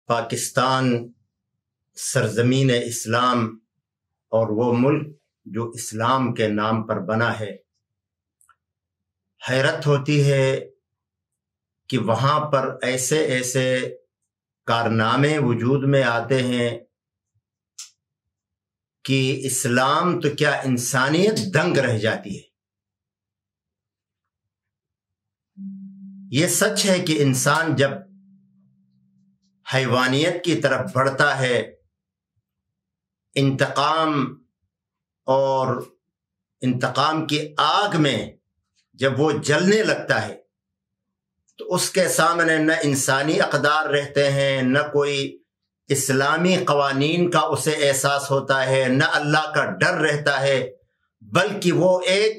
پاکستان سرزمین اسلام اور وہ ملک جو اسلام کے نام پر بنا ہے، حیرت ہوتی ہے کہ وہاں پر ایسے ایسے کارنامے وجود میں آتے ہیں کہ اسلام تو کیا انسانیت دنگ رہ جاتی ہے۔ یہ سچ ہے کہ انسان جب حیوانیت کی طرف بڑھتا ہے، انتقام اور انتقام کی آگ میں جب وہ جلنے لگتا ہے تو اس کے سامنے نہ انسانی اقدار رہتے ہیں، نہ کوئی اسلامی قوانین کا اسے احساس ہوتا ہے، نہ اللہ کا ڈر رہتا ہے، بلکہ وہ ایک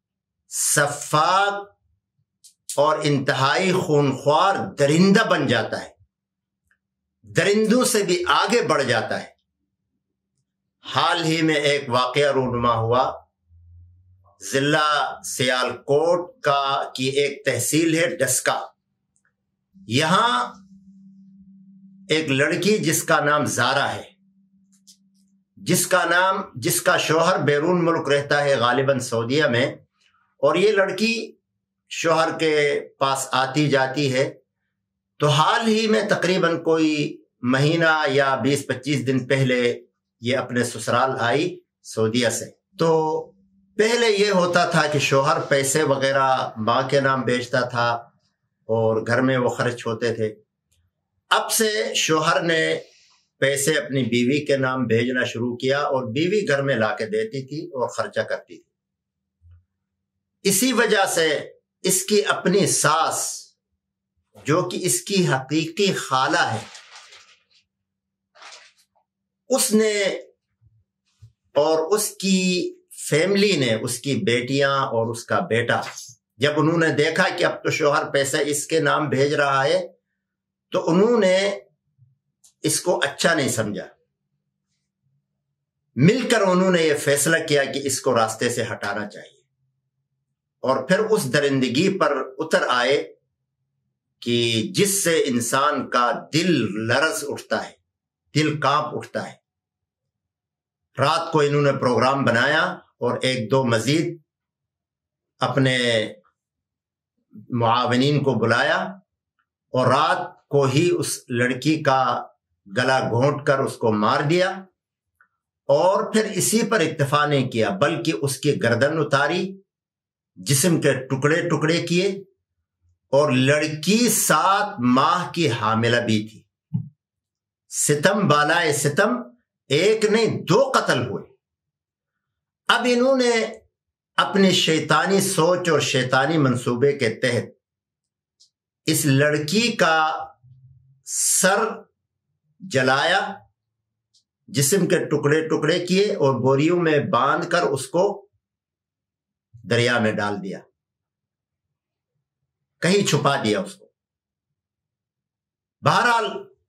سفاک اور انتہائی خونخوار درندہ بن جاتا ہے، درندوں سے بھی آگے بڑھ جاتا ہے۔ حال ہی میں ایک واقعہ رونما ہوا، ضلع سیالکوٹ کی ایک تحصیل ہے ڈسکا۔ یہاں ایک لڑکی جس کا نام زارا ہے، جس کا شوہر بیرون ملک رہتا ہے، غالباً سعودیہ میں، اور یہ لڑکی شوہر کے پاس آتی جاتی ہے۔ تو حال ہی میں تقریباً کوئی مہینہ یا 20-25 دن پہلے یہ اپنے سسرال آئی سعودیہ سے۔ تو پہلے یہ ہوتا تھا کہ شوہر پیسے وغیرہ ماں کے نام بھیجتا تھا اور گھر میں وہ خرچ ہوتے تھے۔ اب سے شوہر نے پیسے اپنی بیوی کے نام بھیجنا شروع کیا اور بیوی گھر میں لا کے دیتی تھی اور خرچہ کرتی تھی۔ اسی وجہ سے اس کی اپنی ساس، جو کہ اس کی حقیقی خالہ ہے، اس نے اور اس کی فیملی نے، اس کی بیٹیاں اور اس کا بیٹا، جب انہوں نے دیکھا کہ اب تو شوہر پیسہ اس کے نام بھیج رہا ہے تو انہوں نے اس کو اچھا نہیں سمجھا۔ مل کر انہوں نے یہ فیصلہ کیا کہ اس کو راستے سے ہٹانا چاہیے، اور پھر اس درندگی پر اتر آئے کہ جس سے انسان کا دل لرز اٹھتا ہے، دل کانپ اٹھتا ہے۔ رات کو انہوں نے پروگرام بنایا اور 1-2 مزید اپنے معاونین کو بلایا اور رات کو ہی اس لڑکی کا گلا گھونٹ کر اس کو مار دیا، اور پھر اسی پر اکتفا نہیں کیا بلکہ اس کی گردن اتاری، جسم کے ٹکڑے ٹکڑے کیے، اور لڑکی 7 ماہ کی حاملہ بھی تھی۔ ستم بالائے ستم، 1 نہیں 2 قتل ہوئے۔ اب انہوں نے اپنی شیطانی سوچ اور شیطانی منصوبے کے تحت اس لڑکی کا سر جلایا، جسم کے ٹکڑے ٹکڑے کیے اور بوریوں میں باندھ کر اس کو دریا میں ڈال دیا، کہیں چھپا دیا اس کو۔ بہرحال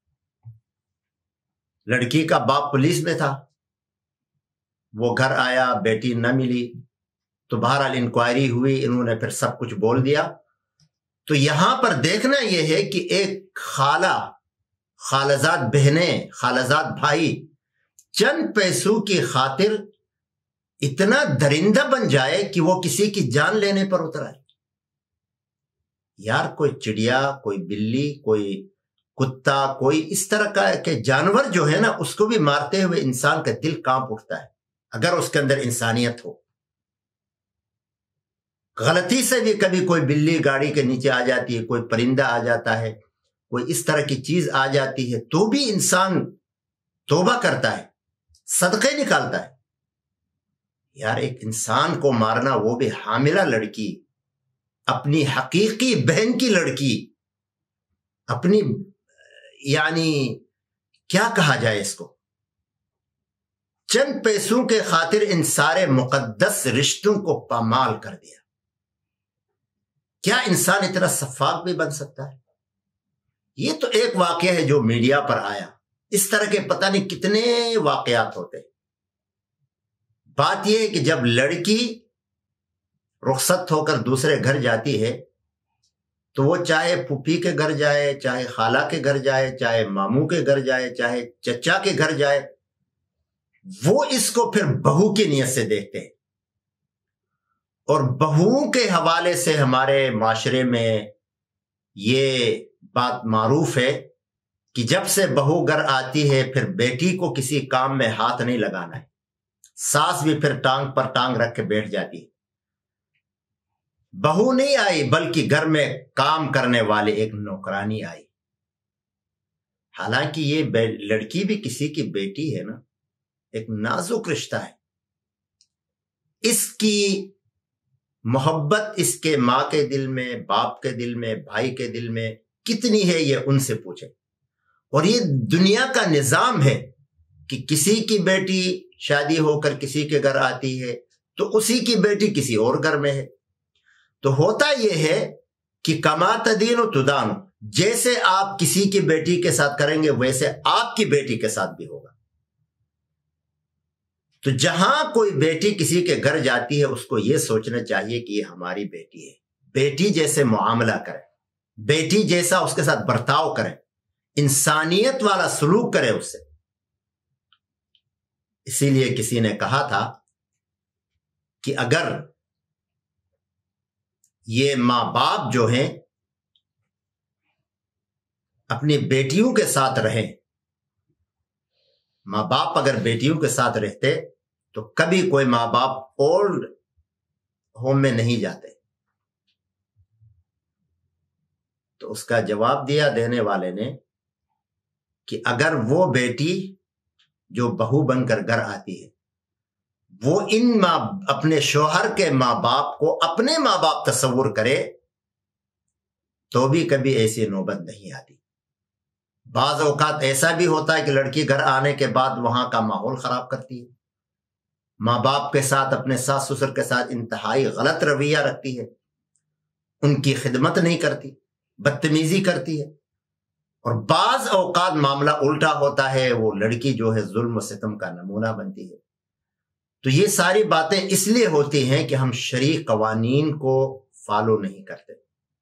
لڑکی کا باپ پولیس میں تھا، وہ گھر آیا، بیٹی نہ ملی، تو بہرحال انکوائری ہوئی، انہوں نے پھر سب کچھ بول دیا۔ تو یہاں پر دیکھنا یہ ہے کہ ایک خالزاد بہنیں، خالزاد بھائی چند پیسوں کی خاطر اتنا درندہ بن جائے کہ وہ کسی کی جان لینے پر اتر آئے۔ یار، کوئی چڑیا، کوئی بلی، کوئی کتا، کوئی اس طرح کا کہ جانور جو ہے نا، اس کو بھی مارتے ہوئے انسان کا دل کانپ اٹھتا ہے اگر اس کے اندر انسانیت ہو۔ غلطی سے بھی کبھی کوئی بلی گاڑی کے نیچے آ جاتی ہے، کوئی پرندہ آ جاتا ہے، کوئی اس طرح کی چیز آ جاتی ہے، تو بھی انسان توبہ کرتا ہے، صدقے نکالتا ہے۔ یار، ایک انسان کو مارنا، وہ بھی حاملہ لڑکی، اپنی حقیقی بہن کی لڑکی، اپنی، یعنی کیا کہا جائے اس کو، چند پیسوں کے خاطر ان سارے مقدس رشتوں کو پامال کر دیا۔ کیا انسان اتنا سفاک بھی بن سکتا ہے؟ یہ تو ایک واقعہ ہے جو میڈیا پر آیا، اس طرح کے پتہ نہیں کتنے واقعات ہوتے۔ بات یہ ہے کہ جب لڑکی رخصت ہو کر دوسرے گھر جاتی ہے تو وہ چاہے پھوپھی کے گھر جائے، چاہے خالہ کے گھر جائے، چاہے ماموں کے گھر جائے، چاہے چچا کے گھر جائے، وہ اس کو پھر بہو کی نیت سے دیکھتے ہیں۔ اور بہو کے حوالے سے ہمارے معاشرے میں یہ بات معروف ہے کہ جب سے بہو گھر آتی ہے پھر بیٹی کو کسی کام میں ہاتھ نہیں لگانا ہے، ساس بھی پھر ٹانگ پر ٹانگ رکھ کے بیٹھ جاتی ہے۔ بہو نہیں آئی بلکہ گھر میں کام کرنے والے ایک نوکرانی آئی، حالانکہ یہ لڑکی بھی کسی کی بیٹی ہے نا، ایک نازک رشتہ ہے۔ اس کی محبت اس کے ماں کے دل میں، باپ کے دل میں، بھائی کے دل میں کتنی ہے یہ ان سے پوچھے۔ اور یہ دنیا کا نظام ہے کہ کسی کی بیٹی شادی ہو کر کسی کے گھر آتی ہے تو اسی کی بیٹی کسی اور گھر میں ہے۔ تو ہوتا یہ ہے کہ کما تدین و تدان، جیسے آپ کسی کی بیٹی کے ساتھ کریں گے ویسے آپ کی بیٹی کے ساتھ بھی ہوگا۔ تو جہاں کوئی بیٹی کسی کے گھر جاتی ہے اس کو یہ سوچنا چاہیے کہ یہ ہماری بیٹی ہے، بیٹی جیسے معاملہ کرے، بیٹی جیسا اس کے ساتھ برتاؤ کرے، انسانیت والا سلوک کرے اس سے۔ اسی لیے کسی نے کہا تھا کہ اگر یہ ماں باپ جو ہیں اپنی بیٹیوں کے ساتھ رہیں، ماں باپ اگر بیٹیوں کے ساتھ رہتے تو کبھی کوئی ماں باپ اولڈ ہوم میں نہیں جاتے۔ تو اس کا جواب دیا دینے والے نے کہ اگر وہ بیٹی جو بہو بن کر گھر آتی ہے وہ اپنے شوہر کے ماں باپ کو اپنے ماں باپ تصور کرے تو بھی کبھی ایسی نوبت نہیں آتی۔ بعض اوقات ایسا بھی ہوتا ہے کہ لڑکی گھر آنے کے بعد وہاں کا ماحول خراب کرتی ہے، ماں باپ کے ساتھ، اپنے ساس سسر کے ساتھ انتہائی غلط رویہ رکھتی ہے، ان کی خدمت نہیں کرتی، بدتمیزی کرتی ہے۔ اور بعض اوقات معاملہ الٹا ہوتا ہے، وہ لڑکی جو ہے ظلم و ستم کا نمونہ بنتی ہے۔ تو یہ ساری باتیں اس لیے ہوتی ہیں کہ ہم شرعی قوانین کو فالو نہیں کرتے۔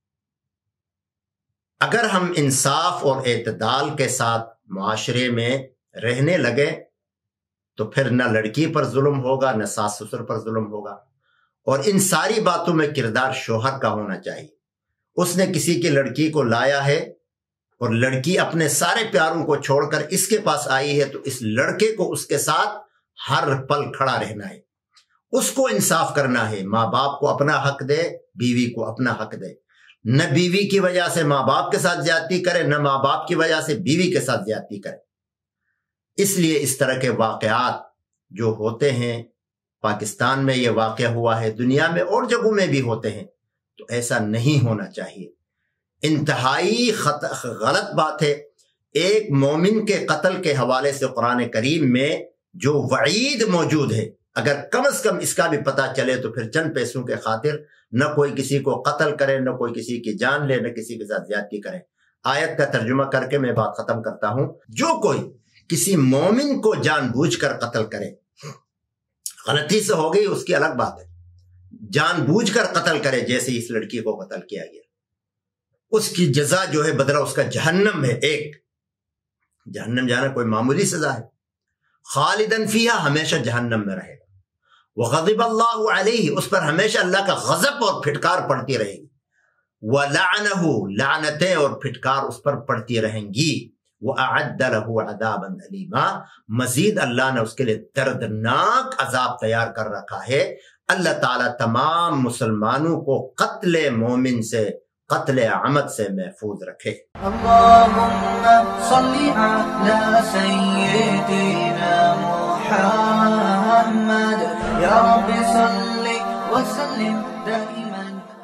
اگر ہم انصاف اور اعتدال کے ساتھ معاشرے میں رہنے لگے تو پھر نہ لڑکی پر ظلم ہوگا، نہ ساس سسر پر ظلم ہوگا۔ اور ان ساری باتوں میں کردار شوہر کا ہونا چاہیے۔ اس نے کسی کی لڑکی کو لایا ہے اور لڑکی اپنے سارے پیاروں کو چھوڑ کر اس کے پاس آئی ہے تو اس لڑکے کو اس کے ساتھ ہر پل کھڑا رہنا ہے، اس کو انصاف کرنا ہے، ماں باپ کو اپنا حق دے، بیوی کو اپنا حق دے، نہ بیوی کی وجہ سے ماں باپ کے ساتھ زیادتی کرے، نہ ماں باپ کی وجہ سے بیوی کے ساتھ زیادتی کرے۔ اس لیے اس طرح کے واقعات جو ہوتے ہیں، پاکستان میں یہ واقعہ ہوا ہے، دنیا میں اور جگہوں میں بھی ہوتے ہیں، تو ایسا نہیں ہونا چاہیے۔ انتہائی غلط بات ہے۔ ایک مومن کے قتل کے حوالے سے قرآن کریم میں جو وعید موجود ہے، اگر کم از کم اس کا بھی پتہ چلے تو پھر چند پیسوں کے خاطر نہ کوئی کسی کو قتل کرے، نہ کوئی کسی کی جان لے، نہ کسی کے ساتھ زیادتی کرے۔ آیت کا ترجمہ کر کے میں بات ختم کرتا ہوں۔ جو کوئی کسی مومن کو جان بوجھ کر قتل کرے، غلطی سے ہو گئی اس کی الگ بات ہے، جان بوجھ کر قتل کرے جیسے اس لڑکی کو قتل کیا گیا، اس کی جزا جو ہے بدلہ اس کا جہنم ہے۔ ایک جہنم جانا کوئی معمولی سزا ہے، خالدن فیہا، ہمیشہ جہنم میں رہے گا۔ وغضب اللہ علیہ، اس پر ہمیشہ اللہ کا غضب اور پھٹکار پڑتی رہے گی۔ ولعنہ، لعنتیں اور پھٹکار اس پر پڑتی رہیں گی۔ وَأَعَدَّ لَهُ عَذَابًا أَلِيمًا، مزید اللہ نے اس کے لیے دردناک عذاب تیار کر رکھا ہے۔ اللہ تعالیٰ تمام مسلمانوں کو قتل مومن سے، قتل عمد سے محفوظ رکھے۔ اللہم صلی علی سیدنا محمد، یا رب صلی وسلم دائما